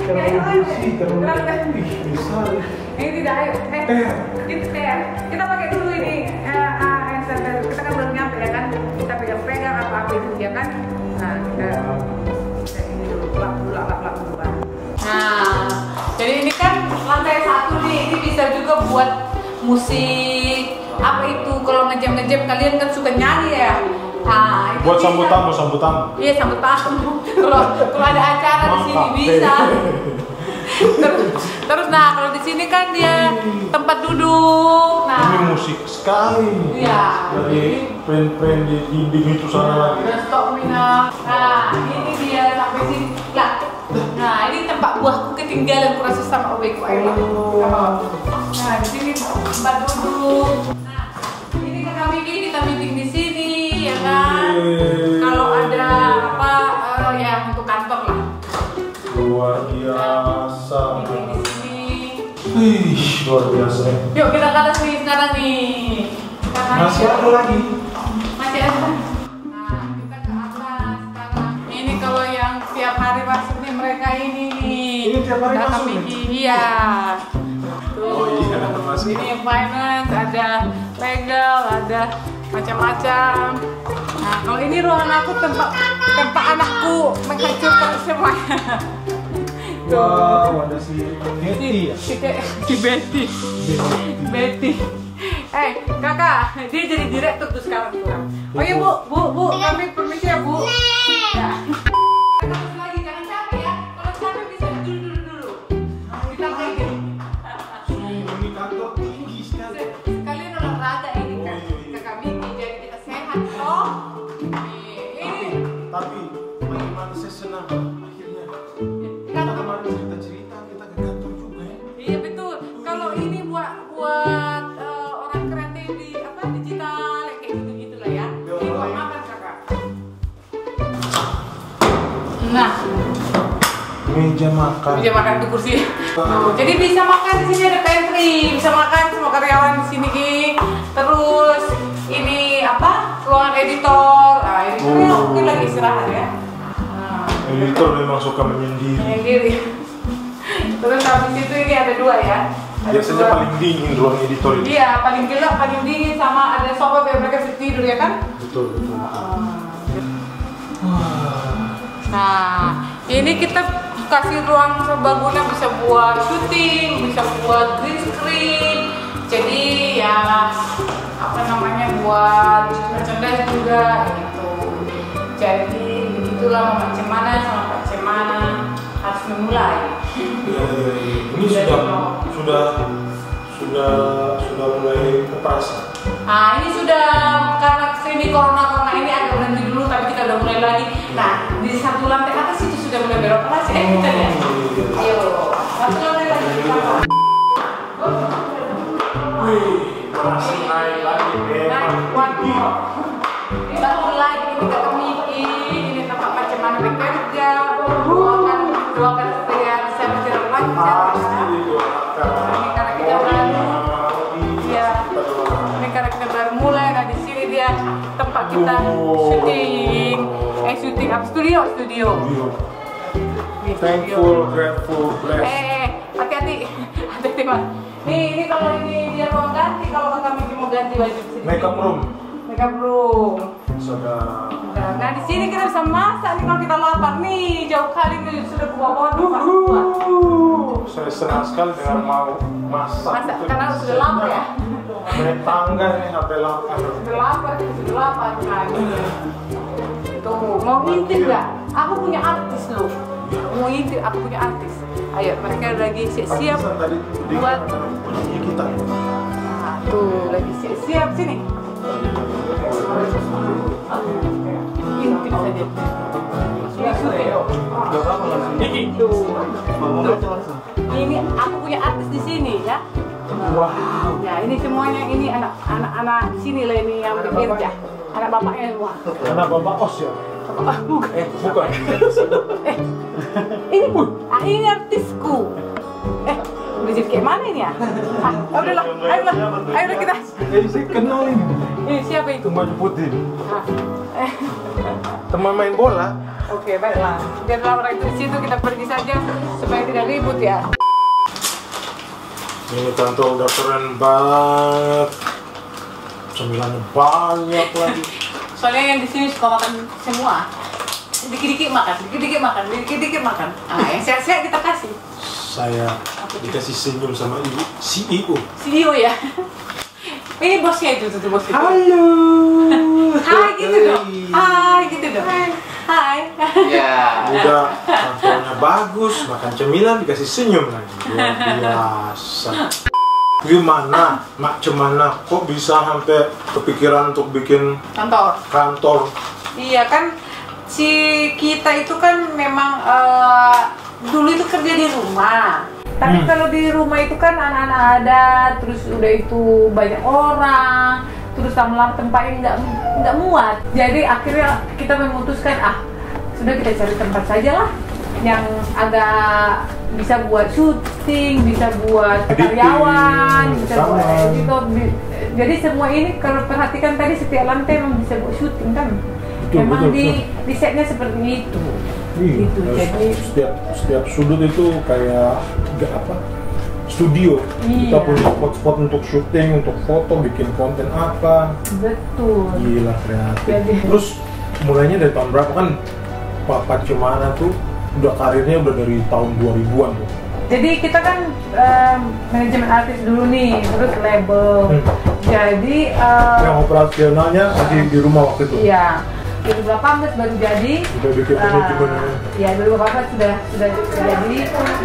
Ini tidak, kita pakai dulu ini hand sanitizer. Kita kan belum nyampe ya kan, kita pegang apa itu ya kan. Nah kita ini dulu lap dulu. Nah, jadi ini kan lantai 1 nih, ini bisa juga buat musik. Apa itu kalau ngejam kalian kan suka nyanyi ya. Nah, itu buat bisa. sambut tamu. Iya, sambut tamu. Kalau ada acara di sini bisa. Terus nah kalau di sini kan dia tempat duduk. Nah, ini musik sekali. Iya. Dari print di dinding itu sana lagi. Ada stok minyak. Nah, ini dia sampai sini. Nah, ini tempat buahku ketinggalan kurasa sama obekku. Ayo. Nah, di sini tempat duduk. Nah, ini kan kita meeting di sini ya kan. Kalau ada apa ya untuk kantor lah. Luar biasa. Meeting di sini. Luar biasa. Yuk kita ke atas nih sekarang nih. Masih ada lagi. Masih ada. Nah, kita ke atas sekarang. Ini kalau yang tiap hari masuk nih mereka ini nih. Ini tiap hari masuk nih? Iya. Oh iya, masuk. Ini finance, ada legal, ada macam-macam. Nah, kalau ini ruangan aku tempat anakku menghancurkan semuanya. Wow, ada si Betty ya? Si Betty. Kakak, dia jadi direktur tuh sekarang tuh. Oh iya bu, kami permisi ya bu. Ya. Terus lagi jangan capek ya. Kalau capek bisa dulu. Kita lagi. Ini kantor tinggi sekali. Sekalian olahraga ini kan. Kakak Miki jadi kita sehat toh. Tapi bagaimana saya senang akhirnya. Kita kemarin cerita kita ke kantor juga ya. Iya betul. Kalau ini buat orang kreatif di digital kayak gitu lah ya. Ini buat makan kakak. Nah, Meja makan tuh kursi. Jadi bisa makan di sini, ada pantry, bisa makan semua karyawan di sini Terus ini ruangan editor. Nah, editornya mungkin lagi istirahat ya. Editor memang suka menyendiri. Terus habis itu ini ada 2 ya. Biasanya paling dingin ruang editor ini. Iya, paling gelap, paling dingin, sama ada sofa biar mereka bisa tidur ya kan? Betul. Nah, ini kita kasih ruang serbaguna, bisa buat syuting, bisa buat green screen. Jadi ya buat merchandise juga gitu. Jadi begitulah macam mana sama Pak Cemana harus memulai. Ini sudah mulai operasi. Nah ini sudah karena ini corona ini agak berhenti dulu, tapi kita udah mulai lagi. Nah di 1 lantai atas itu sudah mulai beroperasi. Kita lihat. Ayo, 1 lantai lagi. Masih naik lagi Kita mulai ini kata Miki, ini tempat macam mana bekerja, doakan supaya bisa berjalan lancar. Ini karena kita baru, ini karena kita baru mulai. Nah di sini dia tempat kita syuting, studio. Thankful, grateful, blessed. Hati-hati mas. Ini kalau ini dia mau ganti, kalau kakak Miki mau ganti baju sini. Makeup room. Sudah. Nah di sini kita bisa masak nih kalau kita lapar nih. Jauh kali nih sudah bawa tempat buat. Saya senang sekali dengan mau masak. Karena sudah lapar ya. Naik tangga nih sampai lapar. Sudah lapar. Nah, tuh mau ngintip nggak? Aku punya artis loh. Mau ngintip, aku punya artis. Ayo mereka lagi siap-siap buat kita. Nah tuh lagi siap-siap sini. Intip saja. Ini aku punya artis di sini ya. Wow. Ya ini semuanya ini anak-anak sini lah ini yang bekerja. Anak bapaknya semua. Anak bapak os ya? Bukan. Ini artisku. Udah kayak mana ini ya? Ayolah kita. Saya kenal ini. Ini siapa itu? Teman putih. Teman main bola. Oke, baiklah. Biar Laura itu di situ, kita pergi saja supaya tidak ribut ya. Ini tante udah keren banget. Cemilannya banyak lagi. Soalnya yang di sini suka makan semua. Dikit-dikit makan, dikit-dikit makan, dikit-dikit makan. Ah, yang sehat-sehat kita kasih. Saya dikasih senyum sama ibu CEO. CEO ya. Ini bosnya itu tuh bosnya. Halo. Hai gitu dong. Hai gitu dong. Hai. Ya. Udah kantornya bagus, makan cemilan dikasih senyum lagi. Luar biasa. Gimana, Mak Cemana? Kok bisa sampai kepikiran untuk bikin kantor? Iya kan, si kita itu kan memang dulu itu kerja di rumah. Tapi kalau di rumah itu kan anak-anak ada, terus udah itu banyak orang, terus lama-lama tempatnya nggak muat. Jadi akhirnya kita memutuskan sudah kita cari tempat saja lah yang agak bisa buat syuting, bisa buat karyawan, bisa buat editor. Jadi semua ini kalau perhatikan tadi setiap lantai memang bisa buat syuting kan. Memang di setnya seperti itu. Gitu. Jadi setiap sudut itu kayak studio. Kita punya spot-spot untuk syuting, untuk foto, bikin konten apa. Betul. Gila kreatif. Jadi, terus mulainya dari tahun berapa kan? Papa Cemana tuh udah karirnya udah dari tahun 2000-an tuh. Jadi kita kan manajemen artis dulu nih, terus label. Jadi yang operasionalnya masih di rumah waktu itu. Iya. 2018 baru jadi. Udah bikin manajemen. Ya 2018 sudah jadi.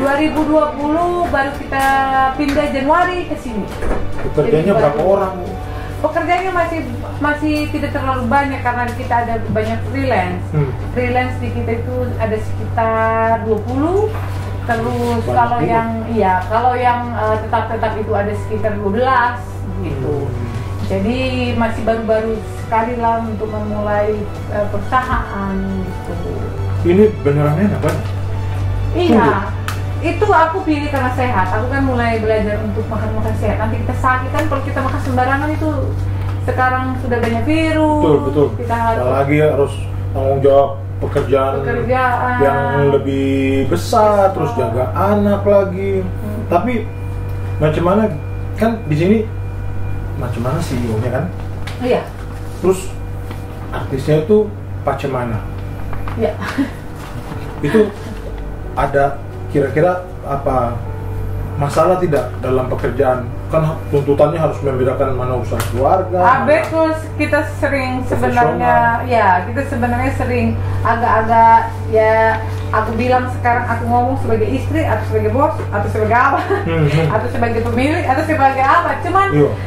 2020 baru kita pindah Januari ke sini. Pekerjanya berapa orang? Pekerjaannya masih tidak terlalu banyak karena kita ada banyak freelance. Freelance di kita itu ada sekitar 20. Terus kalau yang tetap itu ada sekitar 12 gitu. Jadi masih baru-baru sekali lah untuk memulai perusahaan gitu. Ini beneran enak kan? Iya. Itu aku pilih karena sehat. Aku kan mulai belajar untuk makan sehat. Nanti kita sakit kan kalau kita makan sembarangan itu sekarang sudah banyak virus. Betul. Kita harus tanggung jawab pekerjaan yang lebih besar, terus jaga anak lagi. Tapi macam mana kan di sini macam mana CEO-nya kan? Iya. Terus artisnya itu Pak Cemana. Iya. Itu ada kira-kira apa masalah tidak dalam pekerjaan? Kan tuntutannya harus membedakan mana usaha keluarga. Betul, kita sering sebenarnya sering agak-agak ya, aku bilang sekarang aku ngomong sebagai istri atau sebagai bos atau sebagai apa atau sebagai pemilik atau sebagai apa, cuman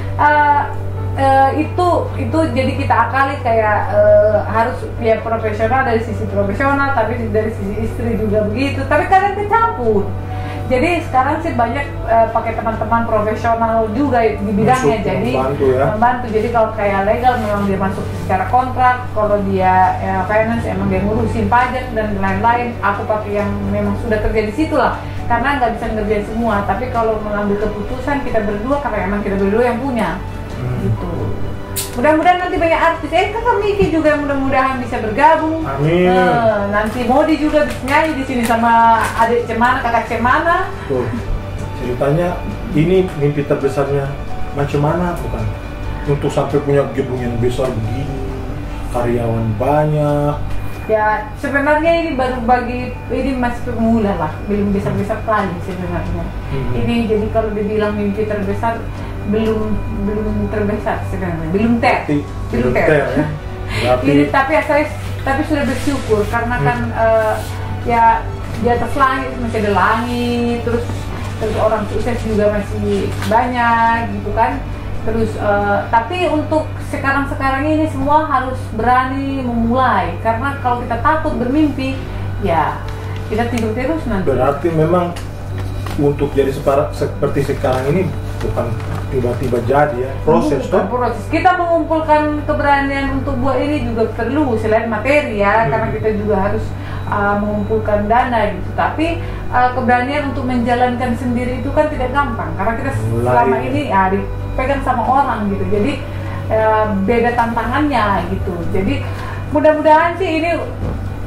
itu jadi kita akali kayak harus ya profesional dari sisi profesional, tapi dari sisi istri juga begitu, tapi kadang kecampur. Jadi sekarang sih banyak pakai teman-teman profesional juga di bidangnya, jadi membantu. Jadi kalau kayak legal memang dia masuk secara kontrak, kalau dia finance emang dia ngurusin pajak dan lain-lain. Aku pakai yang memang sudah kerja di situ lah, karena nggak bisa ngerjain semua. Tapi kalau mengambil keputusan kita berdua, karena emang kita berdua yang punya, gitu. Mudah-mudahan nanti banyak artis, kakak Miki juga mudah-mudahan bisa bergabung. Amin. Nanti Modi juga bisa nyanyi di sini sama adik Cemana, kakak Cemana. Tuh, ceritanya ini mimpi terbesarnya macam mana bukan? Untuk sampai punya gedung yang besar begini, karyawan banyak. Ya sebenarnya ini baru ini masih pemula lah, belum besar-besar kali sebenarnya. Ini jadi kalau dibilang mimpi terbesar, belum terbesar sebenarnya, belum ter ya. Ini tapi sudah bersyukur karena kan ya di atas langit masih ada langit, terus orang sukses juga masih banyak gitu kan. Terus tapi untuk sekarang ini semua harus berani memulai, karena kalau kita takut bermimpi ya kita tidur terus nanti. Berarti memang untuk jadi seperti sekarang ini bukan tiba-tiba jadi ya, proses. Kita mengumpulkan keberanian untuk buat ini juga perlu selain materi ya, karena kita juga harus mengumpulkan dana gitu. Tapi keberanian untuk menjalankan sendiri itu kan tidak gampang, karena kita selama ini dipegang sama orang gitu. Jadi beda tantangannya gitu. Jadi mudah-mudahan sih ini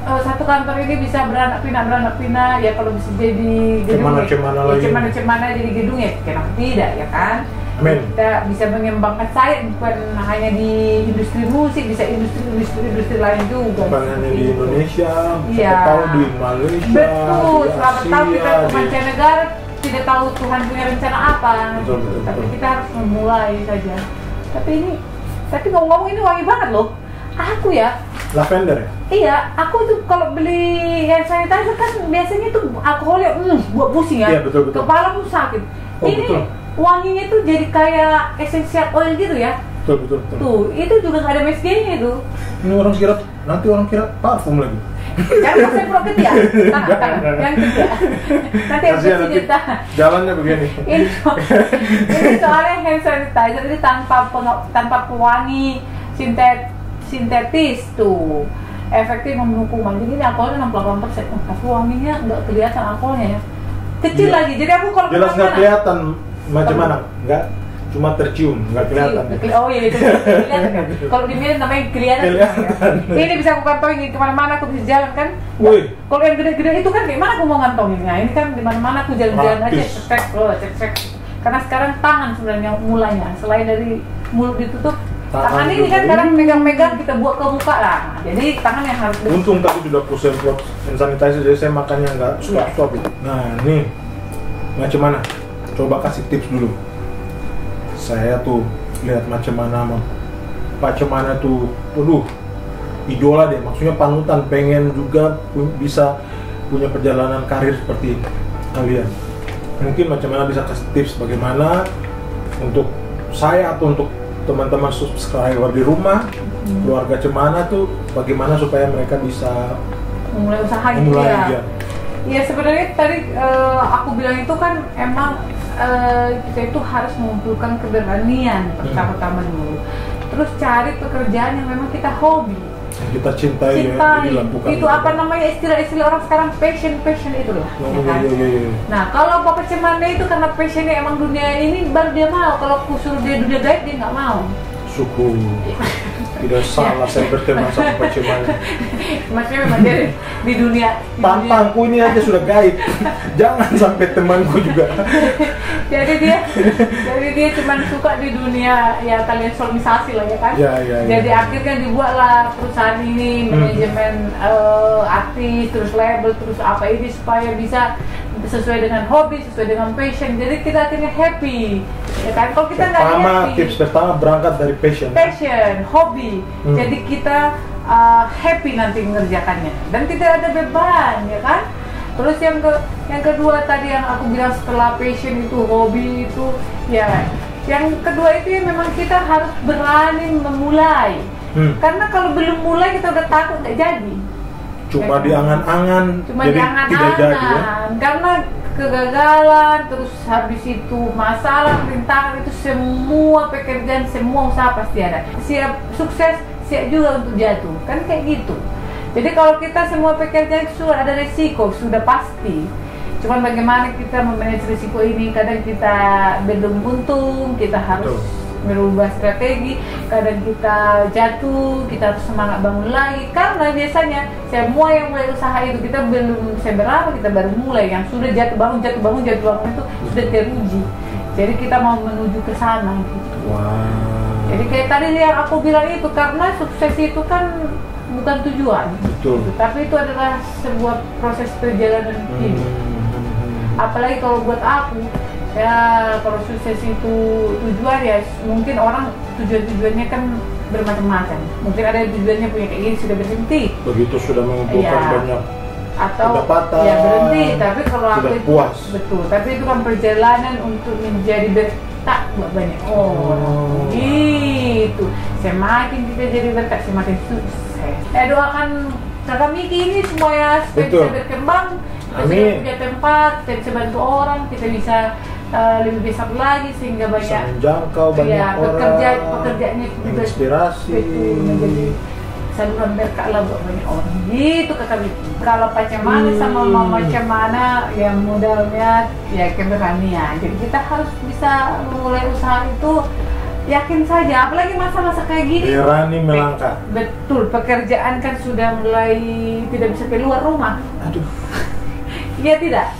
satu kantor ini bisa beranak pinak ya kalau bisa jadi gedung cemana jadi gedung ya kenapa tidak ya kan. Amin. Kita bisa mengembangkan sayap bukan hanya di industri musik, bisa industri lain juga. Bukan hanya di Indonesia, iya. Tahu di Malaysia. Betul, di selamat Asia, tahu kita ke mancanegara tidak tahu Tuhan punya rencana apa. Betul. Tapi kita harus memulai saja. Tapi ngomong-ngomong ini wangi banget loh. Aku ya. Lavender ya? Iya, aku tuh kalau beli hand sanitizer kan biasanya tuh alkoholnya buat pusing ya. Iya, betul. Kepala pun sakit. Oh, Ini betul. Wanginya tuh jadi kayak essential oil gitu ya. Betul. Tuh, itu juga nggak ada MSG-nya itu. Ini nanti orang kira parfum lagi. Jangan pakai produk ya. Yang ketiga. Nanti aku cerita. Jalannya begini. Ini soalnya hand sanitizer ini tanpa pewangi sintetis tuh. Efektif membunuh kuman. Jadi ini alkoholnya 68%. Tapi wanginya nggak kelihatan alkoholnya ya. Kecil lagi. Jadi aku kalau jelas nggak kelihatan macam mana? Nggak, cuma tercium, nggak kelihatan. Oh iya itu kelihatan kan. Kalau di Medan namanya kelihatan. Ya. Ini bisa aku kantongin kemana-mana aku bisa jalan kan. Kalau yang gede-gede itu kan gimana aku mau ngantonginnya? Ini kan di mana-mana aku jalan-jalan aja cek. Karena sekarang tangan sebenarnya mulainya. Selain dari mulut ditutup, tangan ini kan kadang megang-megang kita buat ke muka lah. Jadi tangan yang harus. Untung tadi sudah aku semprot hand sanitizer jadi saya makannya nggak suap-suap. Nah ini macam mana? Coba kasih tips dulu. Saya tuh lihat macam mana tuh, idola deh. Maksudnya panutan, pengen juga bisa punya perjalanan karir seperti kalian. Mungkin macam mana bisa kasih tips bagaimana untuk saya atau untuk teman-teman subscriber di rumah, keluarga Cemana tuh bagaimana supaya mereka bisa memulai usaha gitu ya. Ya sebenarnya tadi aku bilang itu kan emang kita itu harus mengumpulkan keberanian pertama-tama dulu. Terus cari pekerjaan yang memang kita hobi. Kita cintai. Ya, itu apa namanya istilah orang sekarang passion itu loh. Iya. Nah kalau Bapak Cemana itu karena passionnya emang dunia ini baru dia mau. Kalau aku suruh dia dunia gaib dia nggak mau. Syukur. Tidak salah saya berteman sama Pak Cemana. Maksudnya memang dia di dunia tampangku ini aja sudah gaib. Jangan sampai temanku juga. jadi dia cuma suka di dunia ya kalian solmisasi lah ya kan. Jadi akhirnya dibuatlah perusahaan ini manajemen artis terus label terus apa ini supaya bisa sesuai dengan hobi, sesuai dengan passion. Jadi kita akhirnya happy. Ya kan? Kalau kita nggak happy. Tips pertama berangkat dari passion, hobi. Jadi kita happy nanti mengerjakannya dan tidak ada beban, ya kan? Terus yang kedua tadi yang aku bilang setelah passion itu hobi itu ya. Yang kedua itu ya memang kita harus berani memulai. Karena kalau belum mulai kita udah takut nggak jadi. Cuma diangan-angan, jadi tidak jadi ya. Karena kegagalan, terus habis itu masalah, rintangan itu semua pekerjaan, semua usaha pasti ada. Siap sukses, siap juga untuk jatuh, kan kayak gitu. Jadi kalau kita semua pekerjaan sudah ada risiko, sudah pasti. Cuman bagaimana kita memanage risiko ini, kadang kita belum untung, kita harus merubah strategi, kadang kita jatuh, kita harus semangat bangun lagi. Karena biasanya semua yang mulai usaha itu kita belum seberapa, kita baru mulai, yang sudah jatuh bangun itu sudah teruji. Jadi kita mau menuju ke sana gitu. Jadi kayak tadi yang aku bilang itu, karena sukses itu kan bukan tujuan. Betul. Tapi itu adalah sebuah proses perjalanan hidup. Apalagi kalau buat aku, ya kalau sukses itu tujuan ya mungkin orang tujuannya kan bermacam-macam. Mungkin ada tujuannya punya kayak gini sudah berhenti. Begitu sudah mengumpulkan banyak atau pendapatan, ya berhenti. Tapi kalau aku itu puas. Betul. Tapi itu kan perjalanan untuk menjadi berkat buat banyak orang. Gitu. Semakin kita jadi berkat semakin sukses. Doakan kakak Miki ini semuanya supaya bisa berkembang. Kita punya tempat, kita bisa bantu orang, kita bisa lebih besar lagi sehingga banyak menjangkau banyak orang, pekerjaannya juga inspirasi, menjadi saluran berkah lah buat banyak orang. Gitu kakak Miki. Kalau Pak Cemana sama Mama Cemana yang modalnya ya keberanian. Jadi kita harus bisa memulai usaha itu yakin saja, apalagi masa-masa kayak gini. Berani melangkah. Betul, pekerjaan kan sudah mulai tidak bisa keluar rumah. Aduh. Iya tidak?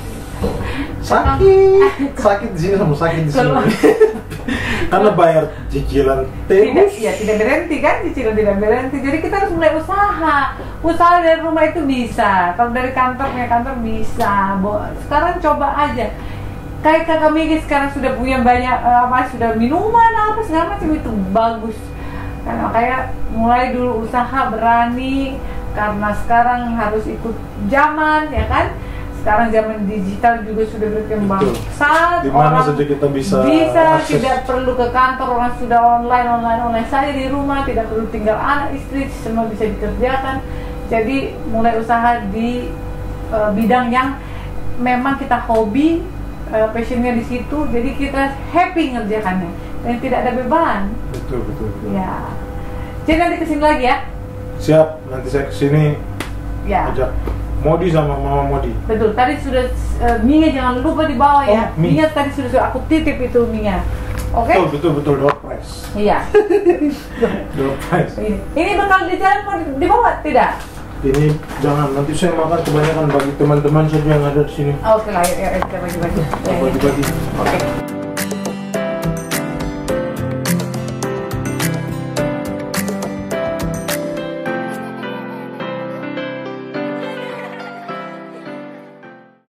Sakit di sini sama sakit di sini. Karena bayar cicilan terus. Tidak berhenti kan, cicilan tidak berhenti. Jadi kita harus mulai usaha. Usaha dari rumah itu bisa. Kalau dari kantor bisa. Sekarang coba aja. Kayak kakak Migi sekarang sudah punya banyak sudah minuman apa segala macam, itu bagus. Karena kayak mulai dulu usaha berani, karena sekarang harus ikut zaman, ya kan? Sekarang zaman digital juga sudah berkembang pesat. Di mana saja kita bisa tidak perlu ke kantor, orang sudah online saja di rumah, tidak perlu tinggal anak istri, semua bisa dikerjakan. Jadi mulai usaha di bidang yang memang kita hobi, passionnya di situ, jadi kita happy ngerjakannya dan tidak ada beban. Betul. Ya. Jadi nanti kesini lagi ya. Siap, nanti saya kesini. Ya. Ajak Modi sama Mama Modi. Betul, tadi sudah Mia jangan lupa dibawa ya. Mia tadi sudah aku titip itu Mia. Oke? Betul, door prize. Iya. Door prize. Ini bakal di jalan mau dibawa tidak? Ini jangan, nanti saya makan kebanyakan bagi teman-teman saja yang ada di sini. Oke lah, ya kita bagi-bagi. Bagi-bagi. Oke.